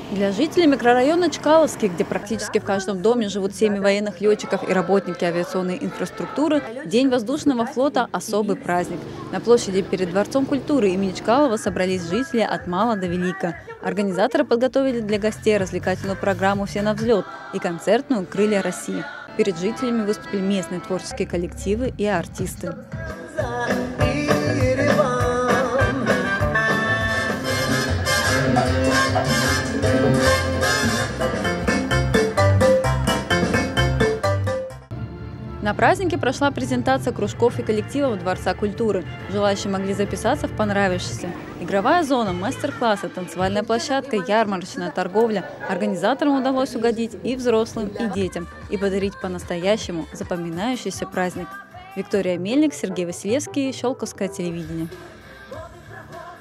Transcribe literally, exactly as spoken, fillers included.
Для жителей микрорайона Чкаловский, где практически в каждом доме живут семьи военных летчиков и работники авиационной инфраструктуры, День воздушного флота – особый праздник. На площади перед Дворцом культуры имени Чкалова собрались жители от мала до велика. Организаторы подготовили для гостей развлекательную программу «Все на взлет» и концертную «Крылья России». Перед жителями выступили местные творческие коллективы и артисты. На празднике прошла презентация кружков и коллективов Дворца культуры. Желающие могли записаться в понравившийся. Игровая зона, мастер-классы, танцевальная площадка, ярмарочная торговля. Организаторам удалось угодить и взрослым, и детям, и подарить по-настоящему запоминающийся праздник. Виктория Мельник, Сергей Василевский, Щелковское телевидение.